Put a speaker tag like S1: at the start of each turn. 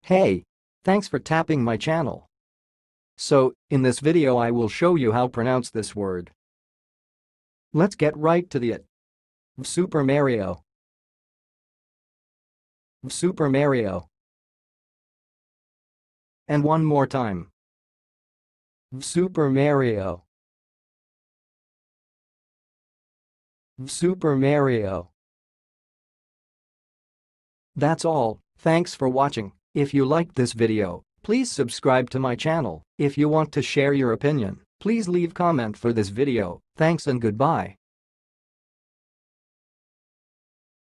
S1: Hey! Thanks for tapping my channel. So, in this video I will show you how to pronounce this word. Let's get right to it. Vsupermario. Vsupermario. And one more time. Vsupermario. Vsupermario. That's all, thanks for watching. If you liked this video, please subscribe to my channel. If you want to share your opinion, please leave comment for this video. Thanks and goodbye.